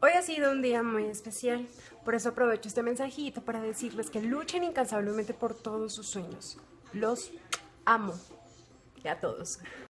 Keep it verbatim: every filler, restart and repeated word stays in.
Hoy ha sido un día muy especial, por eso aprovecho este mensajito para decirles que luchen incansablemente por todos sus sueños. Los amo. Y a todos.